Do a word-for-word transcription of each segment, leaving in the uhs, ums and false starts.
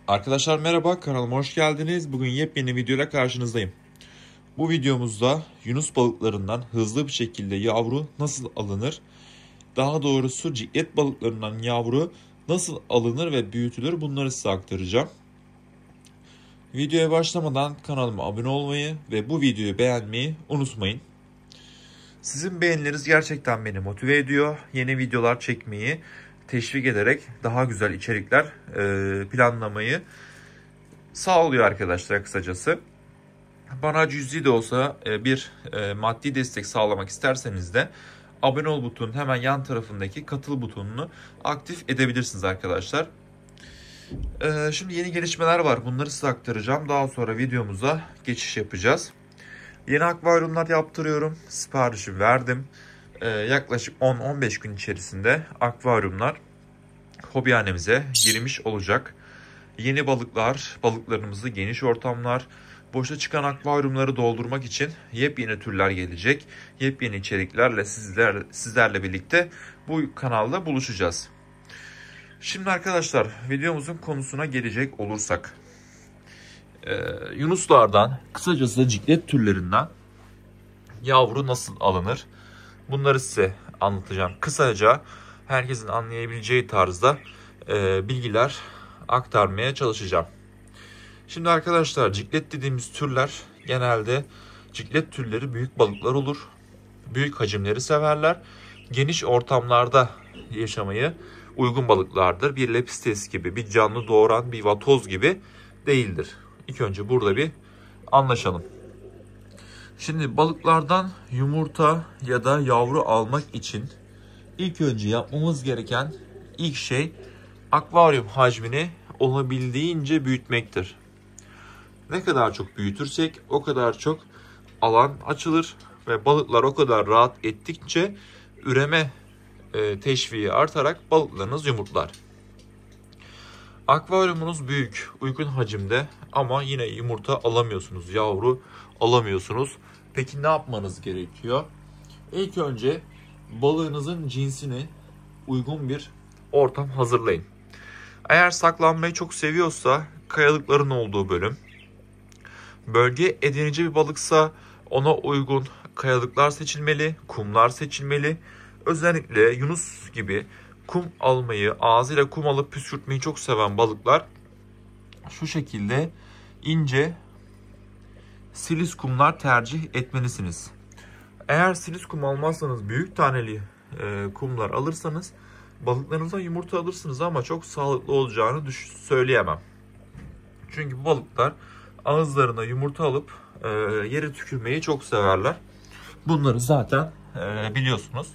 Arkadaşlar merhaba, kanalıma hoş geldiniz. Bugün yepyeni videoyla karşınızdayım. Bu videomuzda yunus balıklarından hızlı bir şekilde yavru nasıl alınır, daha doğrusu ciklet balıklarından yavru nasıl alınır ve büyütülür, bunları size aktaracağım. Videoya başlamadan kanalıma abone olmayı ve bu videoyu beğenmeyi unutmayın. Sizin beğenileriniz gerçekten beni motive ediyor. Yeni videolar çekmeyi teşvik ederek daha güzel içerikler planlamayı sağlıyor arkadaşlar kısacası. Bana cüzi de olsa bir maddi destek sağlamak isterseniz de abone ol butonunun hemen yan tarafındaki katıl butonunu aktif edebilirsiniz arkadaşlar. Şimdi yeni gelişmeler var. Bunları size aktaracağım. Daha sonra videomuza geçiş yapacağız. Yeni akvaryumlar yaptırıyorum. Siparişi verdim. Yaklaşık on on beş gün içerisinde akvaryumlar hobihanemize girmiş olacak. Yeni balıklar, balıklarımızı geniş ortamlar, boşa çıkan akvaryumları doldurmak için yepyeni türler gelecek. Yepyeni içeriklerle sizler, sizlerle birlikte bu kanalda buluşacağız. Şimdi arkadaşlar videomuzun konusuna gelecek olursak. Ee, Yunuslardan, kısacası ciklet türlerinden yavru nasıl alınır? Bunları size anlatacağım. Kısaca herkesin anlayabileceği tarzda e, bilgiler aktarmaya çalışacağım. Şimdi arkadaşlar ciklet dediğimiz türler genelde ciklet türleri büyük balıklar olur. Büyük hacimleri severler. Geniş ortamlarda yaşamayı uygun balıklardır. Bir lepistes gibi, bir canlı doğuran bir vatoz gibi değildir. İlk önce burada bir anlaşalım. Şimdi balıklardan yumurta ya da yavru almak için ilk önce yapmamız gereken ilk şey akvaryum hacmini olabildiğince büyütmektir. Ne kadar çok büyütürsek o kadar çok alan açılır ve balıklar o kadar rahat ettikçe üreme e, teşviği artarak balıklarınız yumurtlar. Akvaryumunuz büyük, uygun hacimde ama yine yumurta alamıyorsunuz, yavru alamıyorsunuz. Peki ne yapmanız gerekiyor? İlk önce balığınızın cinsini uygun bir ortam hazırlayın. Eğer saklanmayı çok seviyorsa kayalıkların olduğu bölüm, bölge edinici bir balıksa ona uygun kayalıklar seçilmeli, kumlar seçilmeli. Özellikle yunus gibi kum almayı, ağzıyla kum alıp püskürtmeyi çok seven balıklar şu şekilde ince silis kumlar tercih etmelisiniz. Eğer silis kum almazsanız, büyük taneli e, kumlar alırsanız balıklarınıza yumurta alırsınız ama çok sağlıklı olacağını söyleyemem. Çünkü bu balıklar ağızlarına yumurta alıp e, yere tükürmeyi çok severler. Bunları zaten e, biliyorsunuz.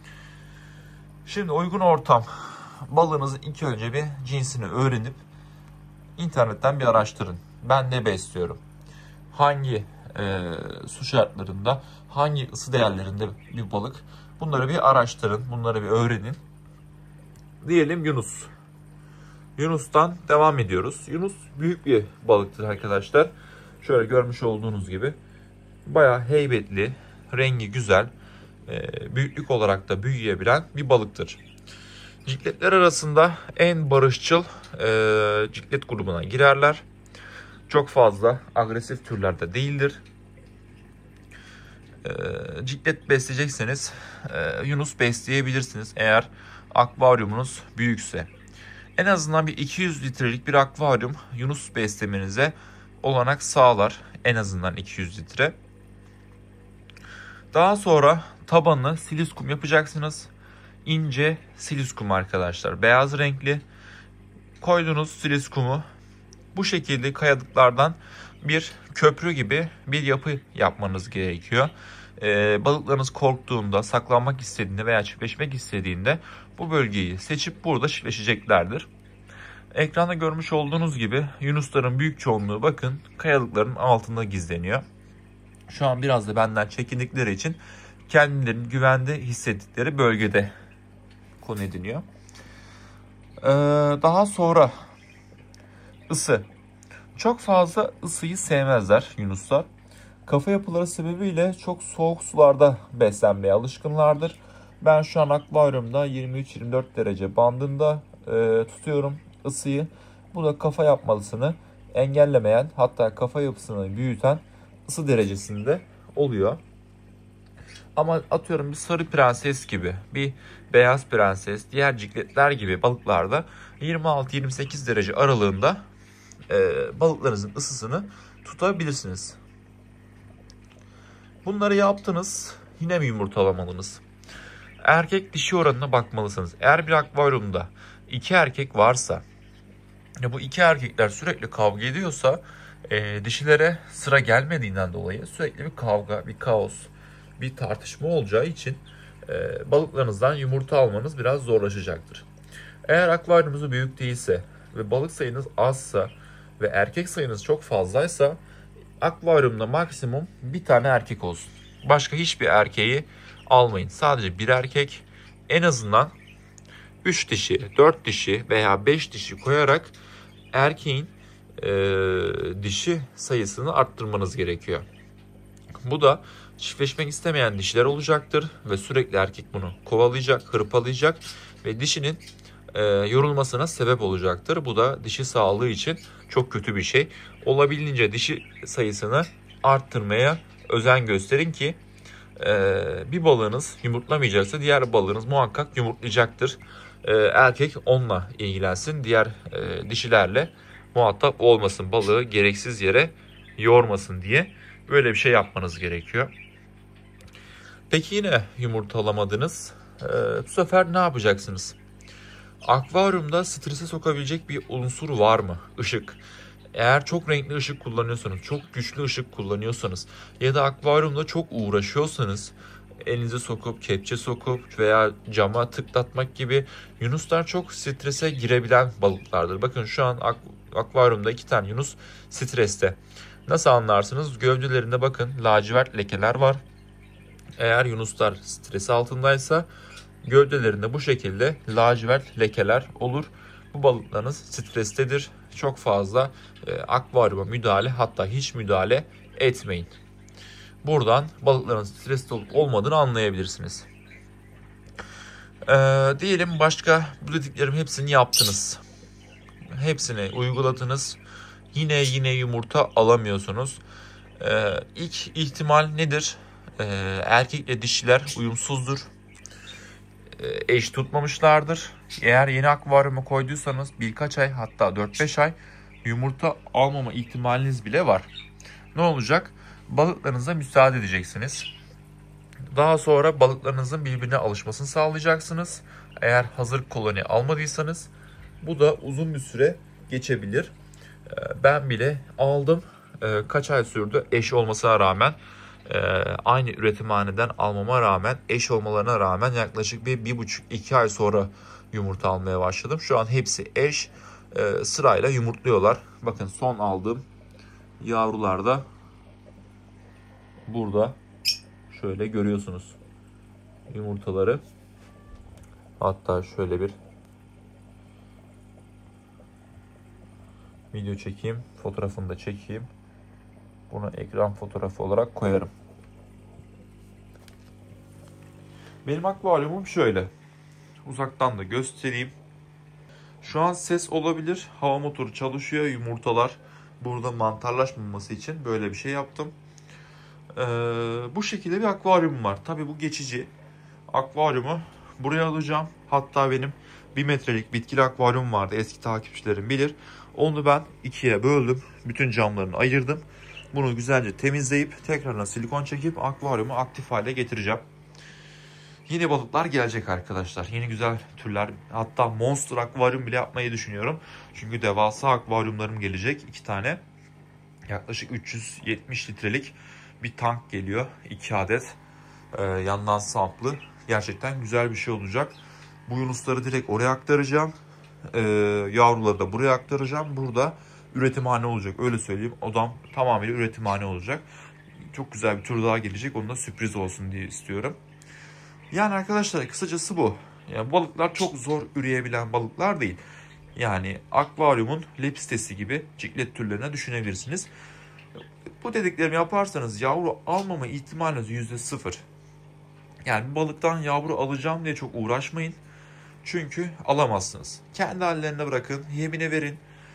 Şimdi uygun ortam. Balığınızın ilk önce bir cinsini öğrenip internetten bir araştırın. Ben ne besliyorum? Hangi e, su şartlarında, hangi ısı değerlerinde bir balık? Bunları bir araştırın, bunları bir öğrenin. Diyelim Yunus. Yunus'tan devam ediyoruz. Yunus büyük bir balıktır arkadaşlar. Şöyle görmüş olduğunuz gibi. Bayağı heybetli, rengi güzel, büyüklük olarak da büyüyebilen bir balıktır. Cikletler arasında en barışçıl ciklet grubuna girerler. Çok fazla agresif türlerde değildir. Ciklet besleyecekseniz Yunus besleyebilirsiniz eğer akvaryumunuz büyükse. En azından bir iki yüz litrelik bir akvaryum Yunus beslemenize olanak sağlar. En azından iki yüz litre. Daha sonra tabanını silis kum yapacaksınız. İnce silis kum arkadaşlar. Beyaz renkli. Koyduğunuz silis kumu bu şekilde kayalıklardan bir köprü gibi bir yapı yapmanız gerekiyor. Ee, balıklarınız korktuğunda, saklanmak istediğinde veya çiftleşmek istediğinde bu bölgeyi seçip burada çiftleşeceklerdir. Ekranda görmüş olduğunuz gibi yunusların büyük çoğunluğu bakın kayalıkların altında gizleniyor. Şu an biraz da benden çekindikleri için kendilerini güvende hissettikleri bölgede konu ediniyor. Ee, daha sonra ısı. Çok fazla ısıyı sevmezler yunuslar. Kafa yapıları sebebiyle çok soğuk sularda beslenmeye alışkınlardır. Ben şu an akvaryumda yirmi üç yirmi dört derece bandında e, tutuyorum ısıyı. Bu da kafa yapmasını engellemeyen, hatta kafa yapısını büyüten ısı derecesinde oluyor. Ama atıyorum bir sarı prenses gibi, bir beyaz prenses, diğer cikletler gibi balıklarda yirmi altı yirmi sekiz derece aralığında e, balıklarınızın ısısını tutabilirsiniz. Bunları yaptınız, yine mi yumurtalamalısınız? Erkek dişi oranına bakmalısınız. Eğer bir akvaryumda iki erkek varsa, bu iki erkekler sürekli kavga ediyorsa, e, dişilere sıra gelmediğinden dolayı sürekli bir kavga, bir kaos, bir tartışma olacağı için e, balıklarınızdan yumurta almanız biraz zorlaşacaktır. Eğer akvaryumunuz büyük değilse ve balık sayınız azsa ve erkek sayınız çok fazlaysa, akvaryumda maksimum bir tane erkek olsun. Başka hiçbir erkeği almayın. Sadece bir erkek, en azından üç dişi, dört dişi veya beş dişi koyarak erkeğin e, dişi sayısını arttırmanız gerekiyor. Bu da çiftleşmek istemeyen dişiler olacaktır ve sürekli erkek bunu kovalayacak, hırpalayacak ve dişinin e, yorulmasına sebep olacaktır. Bu da dişi sağlığı için çok kötü bir şey. Olabildiğince dişi sayısını arttırmaya özen gösterin ki e, bir balığınız yumurtlamayacaksa diğer balığınız muhakkak yumurtlayacaktır. E, erkek onunla ilgilensin, diğer e, dişilerle muhatap olmasın, balığı gereksiz yere yormasın diye böyle bir şey yapmanız gerekiyor. Peki yine yumurtalamadınız. Ee, bu sefer ne yapacaksınız? Akvaryumda strese sokabilecek bir unsur var mı? Işık. Eğer çok renkli ışık kullanıyorsanız, çok güçlü ışık kullanıyorsanız ya da akvaryumda çok uğraşıyorsanız, elinize sokup, kepçe sokup veya cama tıklatmak gibi, yunuslar çok strese girebilen balıklardır. Bakın şu an ak akvaryumda iki tane yunus streste. Nasıl anlarsınız? Gövdelerinde bakın lacivert lekeler var. Eğer yunuslar stres altındaysa gövdelerinde bu şekilde lacivert lekeler olur. Bu balıklarınız strestedir. Çok fazla e, akvaryuma müdahale, hatta hiç müdahale etmeyin. Buradan balıkların stresli olup olmadığını anlayabilirsiniz. Ee, diyelim başka bu dediklerim hepsini yaptınız. Hepsini uyguladınız. Yine yine yumurta alamıyorsunuz. Ee, ilk ihtimal nedir? Ee, erkekle dişiler uyumsuzdur. Ee, eş tutmamışlardır. Eğer yeni akvaryuma koyduysanız birkaç ay, hatta dört beş ay yumurta almama ihtimaliniz bile var. Ne olacak? Balıklarınıza müsaade edeceksiniz. Daha sonra balıklarınızın birbirine alışmasını sağlayacaksınız. Eğer hazır koloni almadıysanız bu da uzun bir süre geçebilir. Ben bile aldım. Kaç ay sürdü eş olmasına rağmen, aynı üretimhaneden almama rağmen, eş olmalarına rağmen yaklaşık bir bir buçuk iki ay sonra yumurta almaya başladım. Şu an hepsi eş, sırayla yumurtluyorlar. Bakın son aldığım yavrular da burada. Şöyle görüyorsunuz yumurtaları. Hatta şöyle bir video çekeyim, fotoğrafını da çekeyim. Bunu ekran fotoğrafı olarak koyarım. Benim akvaryumum şöyle. Uzaktan da göstereyim. Şu an ses olabilir. Hava motoru çalışıyor. Yumurtalar burada mantarlaşmaması için böyle bir şey yaptım. Ee, bu şekilde bir akvaryum var. Tabii bu geçici. Akvaryumu buraya alacağım. Hatta benim bir metrelik bitkili akvaryum vardı. Eski takipçilerim bilir. Onu ben ikiye böldüm. Bütün camlarını ayırdım. Bunu güzelce temizleyip tekrardan silikon çekip akvaryumu aktif hale getireceğim. Yeni balıklar gelecek arkadaşlar. Yeni güzel türler. Hatta monster akvaryum bile yapmayı düşünüyorum. Çünkü devasa akvaryumlarım gelecek. iki tane. Yaklaşık üç yüz yetmiş litrelik bir tank geliyor. iki adet. Ee, yandan samplı. Gerçekten güzel bir şey olacak. Bu yunusları direkt oraya aktaracağım. Ee, yavruları da buraya aktaracağım. Burada üretimhane olacak. Öyle söyleyeyim. Odam tamamıyla üretimhane olacak. Çok güzel bir tur daha gelecek. Onun da sürpriz olsun diye istiyorum. Yani arkadaşlar kısacası bu. Yani balıklar çok zor üreyebilen balıklar değil. Yani akvaryumun lepistesi gibi ciklet türlerine düşünebilirsiniz. Bu dediklerimi yaparsanız yavru almama ihtimaliniz yüzde sıfır. Yani bir balıktan yavru alacağım diye çok uğraşmayın. Çünkü alamazsınız. Kendi hallerine bırakın, yemine verin.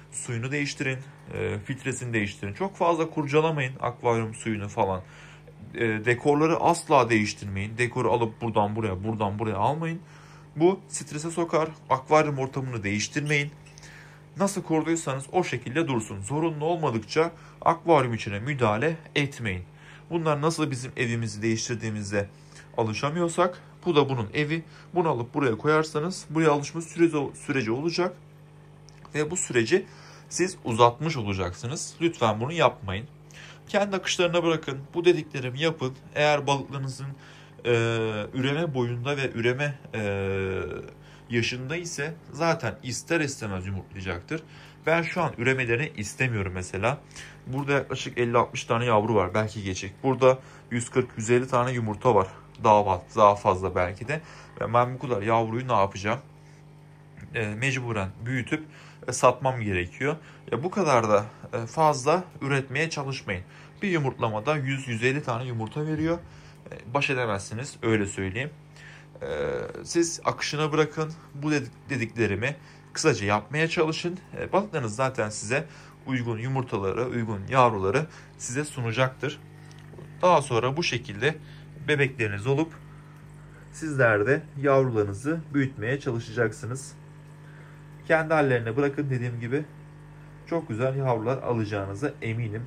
suyunu değiştirin, e, filtresini değiştirin. Çok fazla kurcalamayın akvaryum suyunu falan. E, dekorları asla değiştirmeyin. Dekoru alıp buradan buraya, buradan buraya almayın. Bu strese sokar. Akvaryum ortamını değiştirmeyin. Nasıl kurduysanız o şekilde dursun. Zorunlu olmadıkça akvaryum içine müdahale etmeyin. Bunlar nasıl bizim evimizi değiştirdiğimizde alışamıyorsak, bu da bunun evi. Bunu alıp buraya koyarsanız buraya alışma süreci, süreci olacak. Ve bu süreci siz uzatmış olacaksınız. Lütfen bunu yapmayın. Kendi akışlarına bırakın. Bu dediklerimi yapın. Eğer balıklarınızın e, üreme boyunda ve üreme e, yaşında ise zaten ister istemez yumurtlayacaktır. Ben şu an üremelerini istemiyorum mesela. Burada yaklaşık elli altmış tane yavru var. Belki geçecek. Burada yüz kırk yüz elli tane yumurta var. Daha, daha fazla belki de. Ve ben bu kadar yavruyu ne yapacağım? E, mecburen büyütüp e, satmam gerekiyor. Ya bu kadar da e, fazla üretmeye çalışmayın. Bir yumurtlamada yüz yüz elli tane yumurta veriyor. E, baş edemezsiniz, öyle söyleyeyim. E, siz akışına bırakın. Bu dediklerimi kısaca yapmaya çalışın. E, balıklarınız zaten size uygun yumurtaları, uygun yavruları size sunacaktır. Daha sonra bu şekilde bebekleriniz olup sizler de yavrularınızı büyütmeye çalışacaksınız. Kendi hallerine bırakın, dediğim gibi çok güzel yavrular alacağınıza eminim.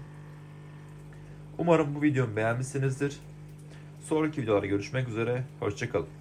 Umarım bu videomu beğenmişsinizdir. Sonraki videolarda görüşmek üzere. Hoşça kalın.